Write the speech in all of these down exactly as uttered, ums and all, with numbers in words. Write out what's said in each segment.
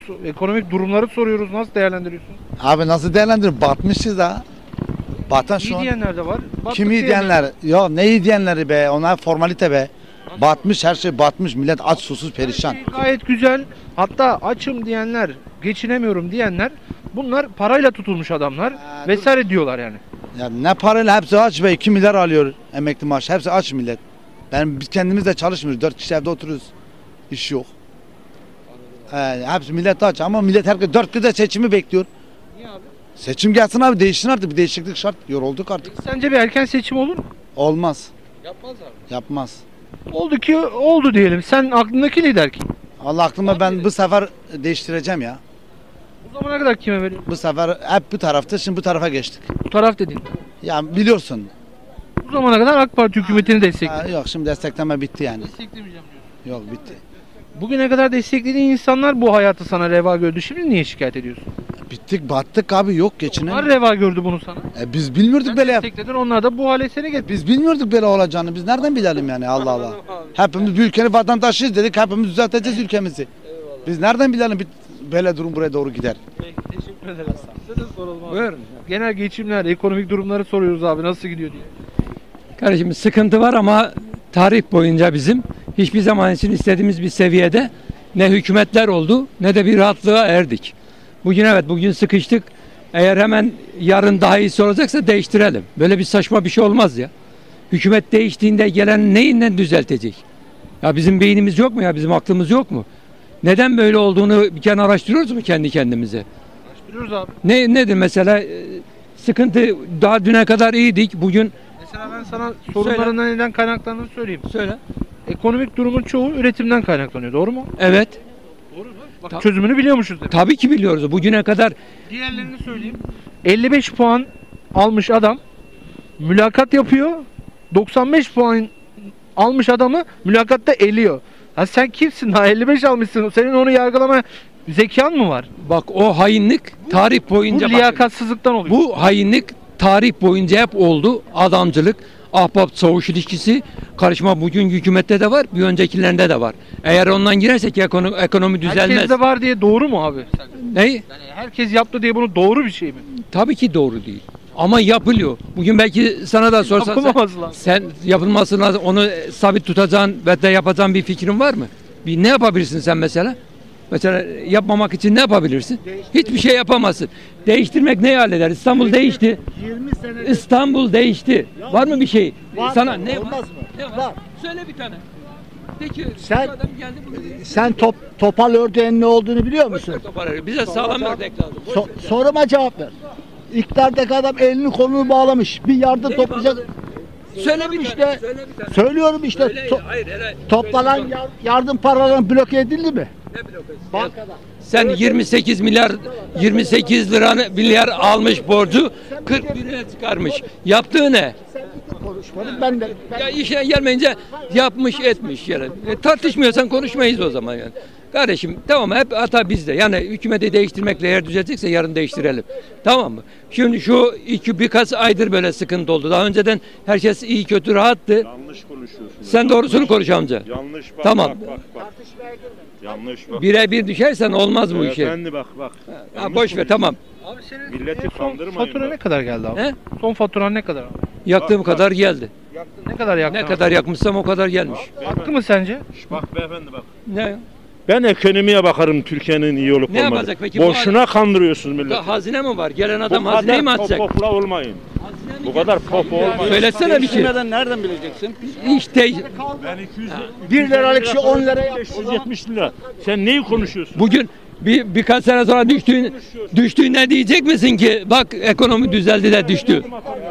Ekonomik durumları soruyoruz. Nasıl değerlendiriyorsun? Abi nasıl değerlendirir? Batmışız ha. Batan İyi şu an. diyenler de var. Battık Kim iyi diyenler- diyenler? Ya ne iyi diyenleri be? Onlar formalite be. Batmış, her şey batmış. Millet aç, susuz, perişan. Her şey gayet güzel. Hatta açım diyenler, geçinemiyorum diyenler, bunlar parayla tutulmuş adamlar Ha, vesaire diyorlar yani. Ya ne parayla hepsi aç be. iki milyar alıyor emekli maaş. Hepsi aç millet. Ben biz kendimiz de çalışmıyoruz. Dört kişi evde oturuyoruz. İş yok. He, hepsi millet aç ama millet herkes dört kişi de seçimi bekliyor. Niye abi? Seçim gelsin abi, değişsin artık. Bir değişiklik şart. Yorulduk artık. Sence bir erken seçim olur mu? Olmaz. Yapmaz abi. Yapmaz. Oldu ki oldu diyelim. Sen aklındaki lider kim? Allah aklıma ben bu sefer değiştireceğim ya. Bu zamana kadar kime veriyorsun? Bu sefer hep bu tarafta, şimdi bu tarafa geçtik. Bu taraf dedin. Ya biliyorsun. Bu zamana kadar AK Parti hükümetini destekledin. Ha, yok şimdi destekleme bitti yani. Desteklemeyeceğim diyorsun. Yok bitti. Bugüne kadar desteklediğin insanlar bu hayatı sana reva gördü. Şimdi niye şikayet ediyorsun? Bittik battık abi, yok Onlar geçine. reva gördü bunu sana. E, biz bilmiyorduk Sen böyle yap. destekledin, onlar da bu hale seni getirdi. Biz bilmiyorduk böyle olacağını. Biz nereden bilelim yani, Allah Allah. Hepimiz bir ülkenin vatandaşıyız dedik. Hepimiz düzelteceğiz ülkemizi. Biz nereden bilelim bir- böyle durum buraya doğru gider. Peki, teşekkür ederim. Size de soralım abi. Buyurun. Genel geçimler, ekonomik durumları soruyoruz abi, nasıl gidiyor diye. Kardeşim sıkıntı var ama tarih boyunca bizim hiçbir zaman için istediğimiz bir seviyede ne hükümetler oldu ne de bir rahatlığa erdik. Bugün evet bugün sıkıştık. Eğer hemen yarın daha iyisi olacaksa değiştirelim. Böyle bir saçma bir şey olmaz ya. Hükümet değiştiğinde gelen neyinden düzeltecek? Ya bizim beynimiz yok mu ya? Bizim aklımız yok mu? Neden böyle olduğunu bir kere araştırıyoruz mu kendi kendimize? Araştırıyoruz abi. Ne nedir mesela e, sıkıntı daha düne kadar iyiydik. Bugün Mesela ben sana sorunlarından neden kaynaklandığını söyleyeyim. söyle. Ekonomik durumun çoğu üretimden kaynaklanıyor. Doğru mu? Evet. Doğru mu? Bak Ta- çözümünü biliyormuşuz demek. Tabii ki biliyoruz. Bugüne kadar Diğerlerini söyleyeyim. elli beş puan almış adam mülakat yapıyor. doksan beş puan almış adamı mülakatta eliyor. Ha sen kimsin? Daha elli beş almışsın. Senin onu yargılama zekan mı var? bak o hainlik tarih Bu boyunca bakın, liyakatsızlıktan oluyor. bu hainlik tarih boyunca hep oldu. Adamcılık, ahbap çavuş ilişkisi karışma bugün hükümette de var, bir öncekilerinde de var. Eğer ondan girersek ekonomi, ekonomi düzelmez. Herkeste var diye doğru mu abi? Sence? Ne? Yani herkes yaptı diye bunu doğru bir şey mi? Tabii ki doğru değil. Ama yapılıyor. Bugün belki sana da sorsan sen, Yapılmaması lazım. sen yapılması lazım. Onu sabit tutacağın ve de yapacağın bir fikrin var mı? Bir ne yapabilirsin sen mesela? Mesela yapmamak için ne yapabilirsin? Hiçbir şey yapamazsın. Değiştirmek neyi halleder? İstanbul değişti. yirmi senedir İstanbul değişti. Var mı bir şey? var Sana mı? ne Olmaz var? mı? Ne var? Var. Söyle bir tane. Peki Sen- şu adam geldi bunu. sen top, topal ördeğin ne olduğunu biliyor musun? Toparlar. Bize sağlam ördek lazım. Boş So- ver. soruma cevap ver. İktidardaki adam elini kolunu bağlamış. Bir yardım Neyi toplayacak. bağladı? Söyle bir işte. tane. Söyle bir tane. Söylüyorum işte. Söyle, to- hayır, hayır. toplanan Söyle, yar- yardım paraları bloke edildi mi? ne blokası? Bankada. Sen yirmi sekiz milyar yirmi sekiz lira milyar almış borcu kırk liraya çıkarmış. Yaptığı ne? Sen bitir konuşmanı ben de. Ben Ya işe gelmeyince yapmış etmiş yani. E, tartışmıyorsan konuşmayız o zaman yani. Kardeşim tamam hep hata bizde. Yani hükümeti değiştirmekle eğer düzelecekse yarın değiştirelim. Tamam mı? Şimdi şu iki birkaç aydır böyle sıkıntı oldu. Daha önceden herkes iyi kötü rahattı. Yanlış konuşuyorsun. Sen doğrusunu konuş amca. Yanlış bak Tamam. bak bak bak. Yanlış bak. Birebir düşersen olmaz bu işe. Efendi bak bak. Ha, Yanlış boş ver konuşuyorsun. tamam. Abi senin Milleti en son kandırmayın fatura bak. ne kadar geldi abi? He? Son faturan ne kadar abi? Yaktığım Bak, bak. kadar geldi. Ne kadar yaktın Ne abi? kadar yakmışsam o kadar gelmiş. Hakkı mı sence? Şş, bak beyefendi bak. Ne? Ben ekonomiye bakarım, Türkiye'nin iyi olup Ne olmadığını. yapacak peki bu Boşuna kandırıyorsunuz milleti. Da hazine mi var? Gelen Bu adam hazineyi mi kadar atacak? popopla olmayın. Bu kadar pop olmayın. Söylesene bir şey. nereden bileceksin? İşte Ben iki yüz Bir liralık şey on lira yap. beş yüz yetmiş lira. Sen neyi konuşuyorsun? bugün bir birkaç sene sonra düştüğün düştüğünde diyecek misin ki bak ekonomi düzeldi de düştü.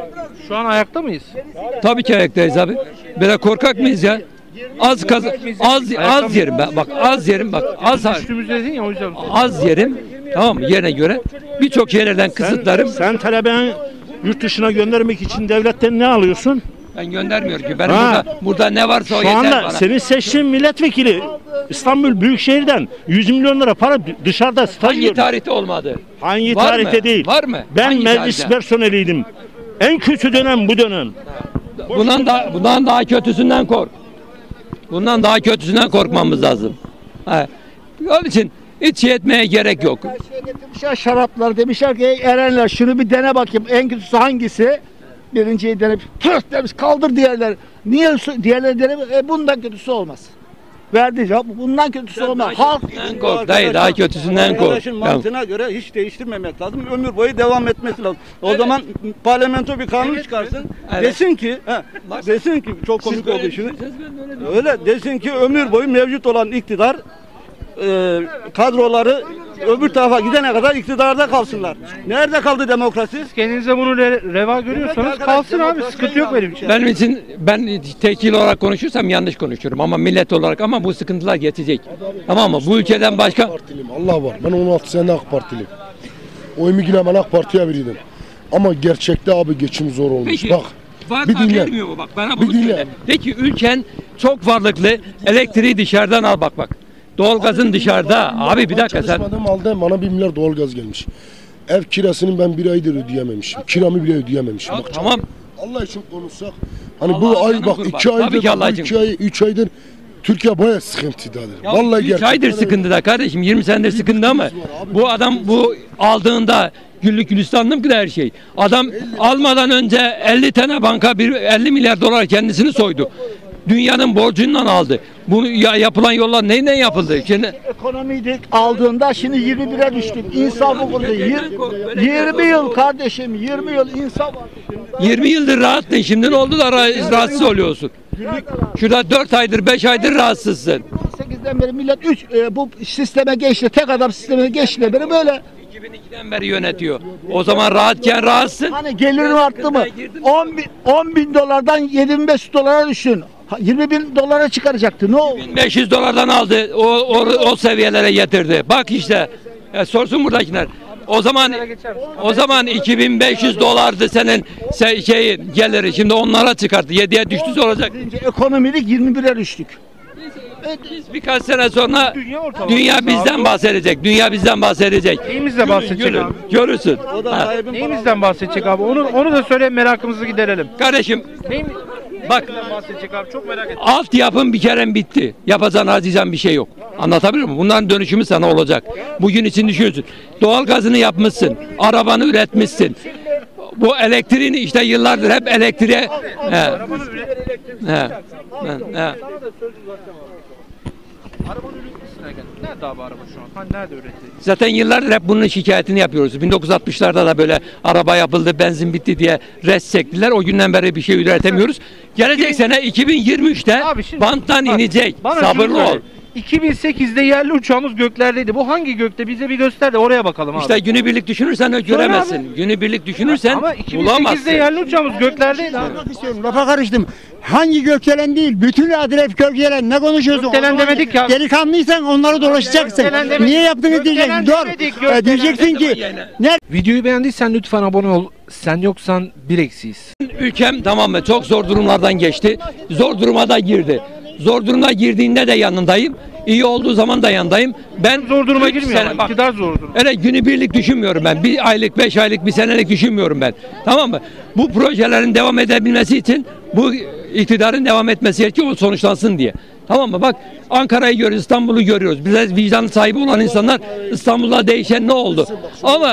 Şu an ayakta mıyız? Tabii ki ayaktayız abi. Böyle korkak mıyız ya? Az kaz az az yerim ben. Bak az yerim bak. Az Düştüğümüzde dedin ya o yüzden. az yerim. Tamam mı? Yerine göre birçok şeylerden Sen, kısıtlarım. sen talebeni yurt dışına göndermek için devletten ne alıyorsun? Ben göndermiyorum ki. Benim Ha. burada burada ne varsa o Şu yeter anda bana. senin seçtiğin milletvekili İstanbul Büyükşehir'den yüz milyon lira para dışarıda staj Hangi gördü. tarihte olmadı? Hangi Var tarihte mı? değil. Var mı? Ben Hangi meclis tarihte? personeliydim. En kötü dönem bu dönem. Bundan daha bundan daha kötüsünden kork. Bundan daha kötüsünden korkmamız lazım. Ha. Onun için Hiç şey etmeye gerek yok. Her şeye getirmişler şaraplar, demişler ki ey erenler şunu bir dene bakayım en kötüsü hangisi? Birinciyi denip pırt demiş kaldır diğerleri. Niye su- diğerleri denip e, bundan kötüsü olmaz. Verdi cevap bundan kötüsü olmaz. Halk Kötüsünden kork dayı, daha kötüsünden kork. Arkadaşın mantığına göre hiç değiştirmemek lazım. Ömür boyu devam etmesi lazım. O zaman parlamento bir kanun çıkarsın. Evet. Desin ki, he, desin ki çok komik oldu şimdi. Öyle desin ki ömür boyu mevcut olan iktidar e, kadroları öbür tarafa gidene kadar iktidarda kalsınlar. Nerede kaldı demokrasi? Kendinize bunu re- reva görüyorsanız kalsın abi, sıkıntı yok benim için. Benim için ben tekil olarak konuşursam yanlış konuşurum ama millet olarak ama bu sıkıntılar geçecek. Tamam mı? Bu ülkeden başka Partiliyim. Allah var. Ben on altı sene AK Partiliyim. Oyumu yine ben AK Parti'ye verirdim. Ama gerçekte abi geçim zor olmuş. Peki, Bak. var bir fark dinle. etmiyor mu? Bak bana Bir bunu dinle. söyle. Peki ülken çok varlıklı, elektriği dışarıdan al bak bak. Doğalgazın dışarıda. Abi bir dakika sen. Çalışmadığım halde bana bir milyar doğalgaz gelmiş. Ev kirasını ben bir aydır ödeyememişim. Kiramı bile ödeyememişim. Bak, Tamam. Allah için konuşsak. Hani Allah bu ay canına bak kurban. iki Tabii aydır, ki Allah bu için. iki ay, üç aydır Türkiye bayağı sıkıntıdadır. Ya Vallahi üç gerçekten aydır öyle. sıkıntıda kardeşim. yirmi senedir sıkıntı ama bu adam bu aldığında güllük gülistanlı ki de her şey. Adam almadan önce elli tane banka bir elli milyar dolar kendisini soydu. Dünyanın borcundan aldı. Bunu ya, yapılan yollar neyle yapıldı? Şimdi ekonomiydi aldığında şimdi yirmi bire düştük. İnsaf okuldu. yirmi yıl kardeşim yirmi yıl insaf var. yirmi yıldır rahattın. Şimdi ne oldu da ra- rahatsız oluyorsun? Şurada dört aydır beş aydır rahatsızsın. on sekizden beri millet üç e, bu sisteme geçti. Tek adam sistemine geçti beri böyle. iki bin ikiden beri yönetiyor. O zaman rahatken rahatsın. Hani gelirin arttı mı? on bin, on bin dolardan yirmi beş dolara düşün. Ha, yirmi bin dolara çıkaracaktı. Ne oldu? bin beş yüz dolardan aldı. O, o, o seviyelere getirdi. Bak işte. Ya sorsun buradakiler. O zaman o zaman iki bin beş yüz dolardı senin se- şeyin geliri. Şimdi onlara çıkarttı. yediye düştü olacak. Önce ekonomilik yirmi bire düştük. Biz birkaç sene sonra Dünya ortalaması dünya abi. bizden bahsedecek. Dünya bizden bahsedecek. Neyimizle bahsedecek Görün, abi? görürsün. O da Ha. Tayyip'in Neyimizden bahsedecek abi? Onu onu da söyle, merakımızı giderelim. Kardeşim Neyim? bak, Neyimizden bahsedecek abi? Çok merak ettim. altyapın bir kere bitti. Yapacağın harcayacağın bir şey yok. Anlatabiliyor muyum? Bunların dönüşümü sana olacak. Bugün için düşünüyorsun. Doğalgazını yapmışsın. Arabanı üretmişsin. Bu elektriğini işte yıllardır hep elektriğe he. He. He. He. Arabanın üretimine geldik. Nerede abi araba şu an? Hani nerede üretiyor? Zaten yıllardır hep bunun şikayetini yapıyoruz. bin dokuz yüz altmışlarda da böyle araba yapıldı, benzin bitti diye res çektiler. O günden beri bir şey üretemiyoruz. Gelecek sene iki bin yirmi üçte Abi şimdi- banttan bak, inecek. bana Sabırlı şunu söyle. ol. iki bin sekizde yerli uçağımız göklerdeydi. Bu hangi gökte? Bize bir göster de oraya bakalım abi. İşte günübirlik düşünürsen öyle göremezsin. Günübirlik düşünürsen Ama iki bin bulamazsın. sekizde yerli uçağımız göklerdeydi abi. istiyorum. Lafa karıştım. Hangi gökdelen değil, bütün adres gökdelen. Ne konuşuyorsun? Gökdelen O zaman demedik ya. Delikanlıysan onları dolaşacaksın. Gökdelen demedik. Niye yaptınız Gökdelen diyeceksin. Dur. demedik, Ee, gökdelen diyeceksin ki ne Videoyu beğendiysen lütfen abone ol. Sen yoksan bir eksiyiz. Ülkem tamam mı çok zor durumlardan geçti. Zor duruma da girdi. Zor duruma girdiğinde de yanındayım. İyi olduğu zaman da yanındayım. Ben Zor duruma üç girmiyor sene- ama bak, iktidar zor duruma. öyle günübirlik düşünmüyorum ben. Bir aylık, beş aylık, bir senelik düşünmüyorum ben. Tamam mı? Bu projelerin devam edebilmesi için bu iktidarın devam etmesi gerekiyor o sonuçlansın diye. Tamam mı? Bak Ankara'yı görüyoruz, İstanbul'u görüyoruz. Bize vicdan sahibi olan insanlar İstanbul'da değişen ne oldu? Ama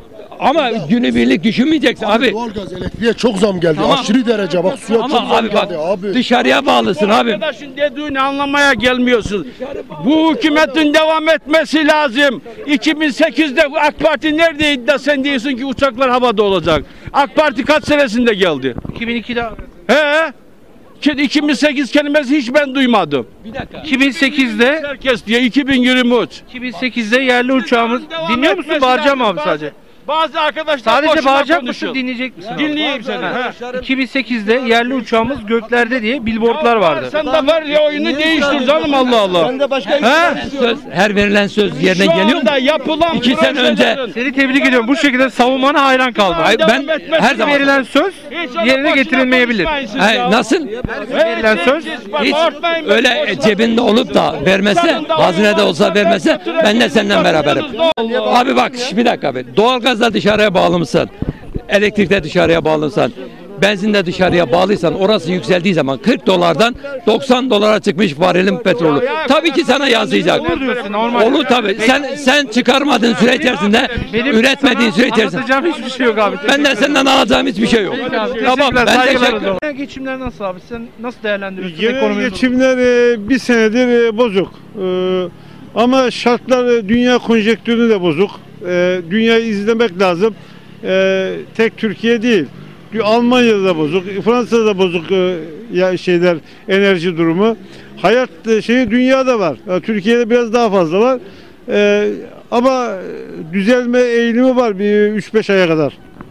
ama günübirlik düşünmeyeceksin abi. Doğalgaz elektriğe çok zam geldi. Tamam. Aşırı derece bak suya çok Ama zam abi bak geldi abi. dışarıya bağlısın abi. Arkadaşın dediğini anlamaya gelmiyorsun. Bu hükümetin devam etmesi lazım. iki bin sekizde AK Parti neredeydi de sen diyorsun ki uçaklar havada olacak. AK Parti kaç senesinde geldi? iki bin ikide He? Ki- iki bin sekiz kelimesi hiç ben duymadım. Bir dakika. iki bin sekizde Herkes diye iki bin yirmi üç. iki bin sekizde yerli uçağımız Devam dinliyor musun? etmesi Bağıracağım lazım. abi Bazı- sadece. Bazı arkadaşlar Sadece boşuna bağıracak konuşuyor. mısın, dinleyecek misin? abi? Dinleyeyim seni. Ha. he. iki bin sekizde yerli uçağımız göklerde diye billboardlar vardı. Sen de var ya oyunu değiştir canım Allah Allah. Sen de başka He? Söz, her verilen söz yerine Şu geliyor mu? anda yapılan İki sene önce- projelerin- Seni tebrik ediyorum. Bu şekilde savunmana hayran kaldım. Hayır, ben Devam etmesi her zaman Verilen söz Hiç öyle yerine boşuna getirilmeyebilir. konuşmayın siz Hayır, ya. nasıl? Verilen söz Hiç Bağırtmayın, öyle boşuna. cebinde olup da vermese, hazinede olsa vermese ben de senden beraberim. Abi bak şş, bir dakika abi. Doğalgazla dışarıya bağlı mısın? Elektrikte dışarıya bağlı mısın? benzin de dışarıya bağlıysan orası yükseldiği zaman kırk dolardan doksan dolara çıkmış varilin petrolü. Tabii ki sana yansıyacak. Olur tabii. Sen sen çıkarmadığın süre içerisinde, üretmediğin süre içerisinde. Anlatacağım hiçbir şey yok abi. Ben de senden alacağım hiçbir şey yok. Tamam, ben teşekkür ederim. Geçimler nasıl abi? Sen nasıl değerlendiriyorsun Genel ekonomiyi? geçimler e, bir senedir e, bozuk. E, ama şartlar e, dünya konjektürü de bozuk. E, dünyayı izlemek lazım. E, tek Türkiye değil. Almanya'da da bozuk, Fransa'da da bozuk e, ya şeyler, enerji durumu. Hayat e, şeyi dünyada var. E, Türkiye'de biraz daha fazla var. E, ama düzelme eğilimi var bir üç beş aya kadar.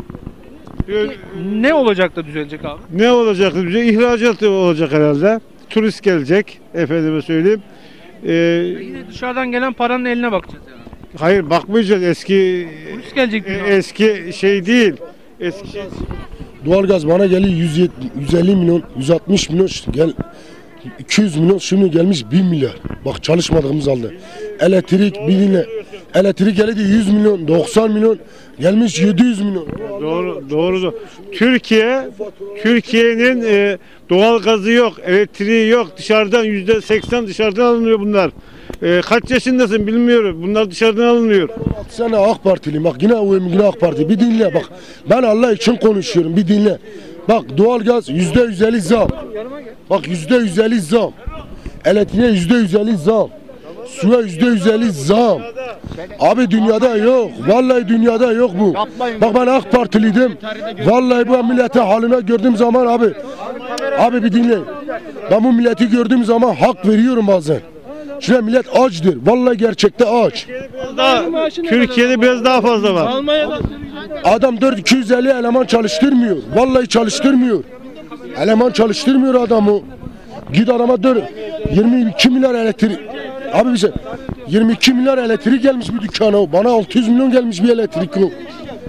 Ne olacak da düzelecek abi? Ne olacak? İhracat olacak herhalde. Turist gelecek, efendime söyleyeyim. Ee, Yine dışarıdan gelen paranın eline bakacağız yani. hayır bakmayacağız. Eski Turist gelecek mi? e, eski şey değil. Eski şey. Doğalgaz bana geliyor yüz yetmiş, yüz elli milyon, yüz altmış milyon gel iki yüz milyon, şimdi gelmiş bir milyar. Bak çalışmadığımız halde. Elektrik bir dinle. Elektrik geldi yüz milyon, doksan milyon, gelmiş yedi yüz milyon. Doğru, doğru. Türkiye, Türkiye'nin e, doğal gazı yok, elektriği yok. Dışarıdan yüzde seksen dışarıdan alınıyor bunlar. E, kaç yaşındasın bilmiyorum. Bunlar dışarıdan alınıyor. Sen AK Partiliyim, bak yine oyum yine AK Parti. Bir dinle bak. Ben Allah için konuşuyorum, bir dinle. Bak doğalgaz yüzde yüz elli zam. Bak yüzde yüz elli zam. Elektriğe yüzde yüz elli zam. Suya yüzde yüz elli zam. Abi dünyada yok. Vallahi dünyada yok bu. Bak ben AK Partiliydim. Vallahi bu millete haline gördüğüm zaman abi. Abi bir dinle. Ben bu milleti gördüğüm zaman hak veriyorum bazen. Şuraya millet açdır. Vallahi gerçekte aç. Daha, Türkiye'de biraz daha fazla var. Adam dört iki yüz elli eleman çalıştırmıyor. Vallahi çalıştırmıyor. Eleman çalıştırmıyor adamı. Git adama dön. yirmi iki milyar elektrik. Abi bize yirmi iki milyar elektrik gelmiş bir dükkana. Bana altı yüz milyon gelmiş bir elektrik yok.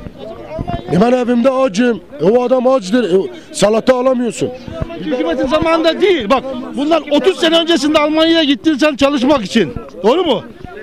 E ben evimde acım. E o adam acıdır. E salata alamıyorsun. Hükümetin zamanında değil. Bak bundan otuz sene öncesinde Almanya'ya gittin sen çalışmak için. Doğru mu?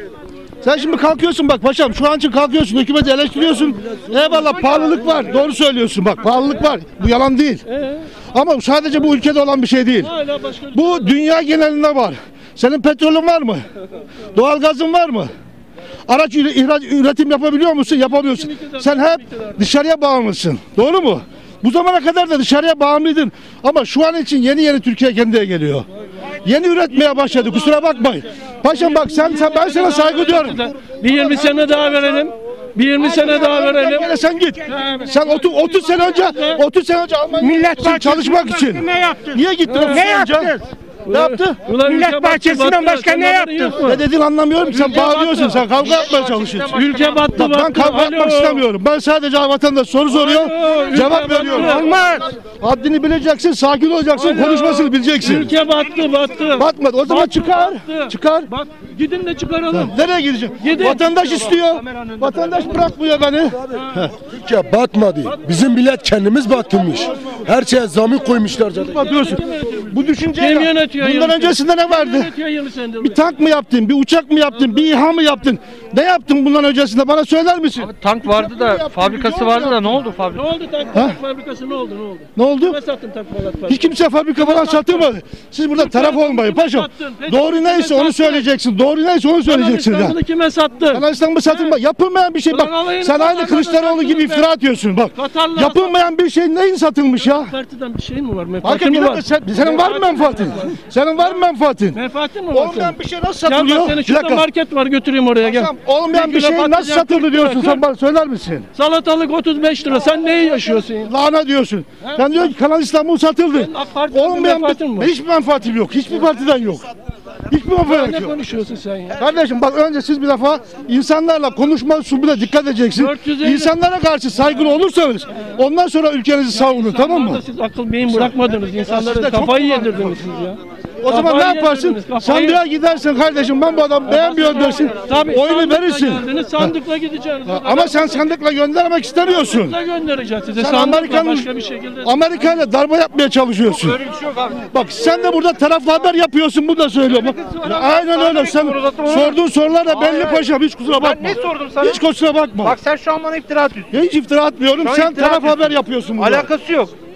Sen şimdi kalkıyorsun bak paşam şu an için kalkıyorsun hükümeti eleştiriyorsun. Eyvallah pahalılık var. Doğru söylüyorsun bak pahalılık var. Bu yalan değil. Ama sadece bu ülkede olan bir şey değil. Bu dünya genelinde var. Senin petrolün var mı? Doğalgazın var mı? Araç ihraç üretim yapabiliyor musun? Yapamıyorsun. Sen hep dışarıya bağımlısın. Doğru mu? Bu zamana kadar da dışarıya bağımlıydın. Ama şu an için yeni yeni Türkiye kendine geliyor. Yeni üretmeye başladı. Kusura bakmayın. Paşam bak sen, sen ben sana saygı duyuyorum. Bir yirmi sene daha verelim. Bir yirmi sene daha verelim. Gene sen git. Sen otuz, otuz sene önce otuz sene önce Almanya'ya çalışmak için. Ne yaptın? Niye gittin otuz Ne sene önce? yaptın? Ne yaptı? Millet bahçesinden başka ne yaptın? Ne dediğini anlamıyorum. Sen bağırıyorsun. Sen kavga yapmaya çalışıyorsun. Ülke battı Bak, battı. ben kavga yapmak Alo. istemiyorum. Ben sadece vatandaş soru soruyor. Alo, Cevap ülke veriyorum. battı. Olmaz. Haddini bileceksin, sakin olacaksın, Alo. konuşmasını bileceksin. Ülke battı battı. Batmadı. O zaman Battı, çıkar. battı. Çıkar. Bak gidin de çıkaralım. Nereye gideceğim? Gidin. Vatandaş istiyor. Vatandaş bırakmıyor beni. Türkiye batmadı. Bizim millet kendimiz batırmış. Her şeye zamı koymuşlar zaten. Batıyorsun. Bu düşünceyle Kim yönetiyor? bundan yönetiyor? öncesinde ne vardı? Yönetiyor yirmi senedir. Bir tank mı yaptın? Bir uçak mı yaptın? Bir İHA mı yaptın? Ne yaptın bundan öncesinde? Bana söyler misin? Abi tank vardı da fabrikası vardı da ne oldu Ne fabrika? oldu tank Ha? fabrikası ne oldu ne oldu? Ne oldu? Kime sattın tank fabrikası? Hiç kimse fabrika falan satılmadı. Siz burada taraf olmayın paşam. Doğru neyse onu söyleyeceksin. Doğru neyse onu söyleyeceksin. ya. İstanbul'u kime sattı? Kanal İstanbul satılma. Yapılmayan bir şey bak. Ulan alayını Sen aynı Katar'dan Kılıçdaroğlu gibi sattın iftira atıyorsun bak. Katar'la Yapılmayan bir şey neyin satılmış ya? Partiden bir şey mi var? Menfaati Hakem mi bir var? dakika sen, senin var mı menfaatin? Senin var mı menfaatin? Menfaatin mi var? Olmayan bir şey nasıl Ya satılıyor? bak senin Bir şurada dakika. market var götüreyim oraya gel. Paşam, olmayan bir kilo şey nasıl patlıcan satıldı kırk diyorsun lira, sen bana söyler misin? Salatalık otuz beş lira. Sen neyi yaşıyorsun? ya? Lahana diyorsun. Ben diyorum ki Kanal İstanbul satıldı. AK Parti'den bir Olmayan menfaatin mi bir, var? hiçbir menfaatim yok. Hiçbir partiden yok. Hiçbir menfaatim Ne yok. konuşuyorsun sen ya? Kardeşim bak önce siz bir defa insanlarla konuşma usulüne dikkat edeceksin. dört yüz elli İnsanlara karşı saygılı olursanız ondan sonra ülkenizi savunun tamam mı? Siz akıl beyin bırakmadınız. sizde İnsanları çok kafayı var. yedirdiniz siz ya. O zaman Kafayı ne yaparsın? yedirdiniz, kafayı- Sandığa gidersin kardeşim ben bu adamı beğenmiyorum dersin. Tabii, Oyunu sandıkla verirsin. geldiniz, sandıkla gideceksiniz. Ha, Ama sen sandıkla göndermek istemiyorsun. Sandıkla göndereceğiz size. Sen Sandıkla Amerikan başka bir şekilde. Amerika ile darbe yapmaya çalışıyorsun. Öyle bir şey yok abi. Bak sen de burada taraflı haber yapıyorsun bunu da söylüyorum. Bak, ya aynen öyle sen sorduğun sorular da belli paşam hiç kusura bakma. Ben ne sordum sana? Hiç kusura bakma. Bak sen şu an bana iftira atıyorsun. Ya hiç iftira atmıyorum. Şu an Sen iftira taraf atıyorsun. haber yapıyorsun burada. Alakası yok.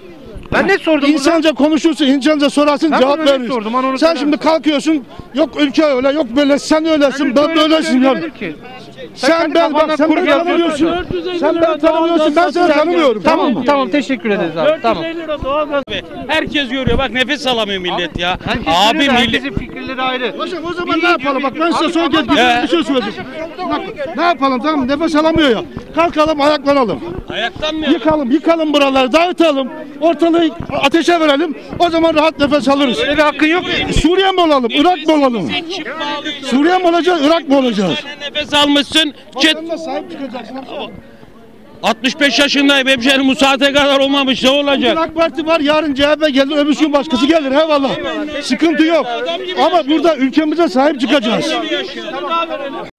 Ben ne sordum İnsanca konuşursun, insanca sorarsın, Ben cevap burada ne verirsin. sordum, bana onu Sen söyler şimdi misin? kalkıyorsun, yok ülke öyle, yok böyle, sen öylesin, ben, böylesin. Ya. Sen ben bak sen beni tanımıyorsun. Sen beni tanımıyorsun, ben seni tanımıyorum. Tamam mı? Tamam, teşekkür ederiz abi. Tamam. Herkes görüyor bak nefes alamıyor millet ya. Herkes Abi görüyor da millet. herkesin fikirleri ayrı. Hocam o zaman ne yapalım? Bak ben size Abi, son kez tamam. güzel bir şey söyleyeceğim. Bak, ne yapalım tamam nefes alamıyor ya. Kalkalım ayaklanalım. Ayaktan mı? Yıkalım, yıkalım buraları, dağıtalım. Ortalığı ateşe verelim. O zaman rahat nefes alırız. Öyle bir hakkın yok mu? Suriye mi olalım, Irak mı olalım? Suriye mi olacağız, Irak mı olacağız? Nefes almışsın. Çet. Vatanına sahip çıkacaksın. altmış beş yaşındayım hemşerim bu saate kadar olmamış ne olacak? Bugün AK Parti var, yarın C H P gelir, öbür gün başkası gelir. Eyvallah. Sıkıntı yok. Ama burada ülkemize sahip çıkacağız.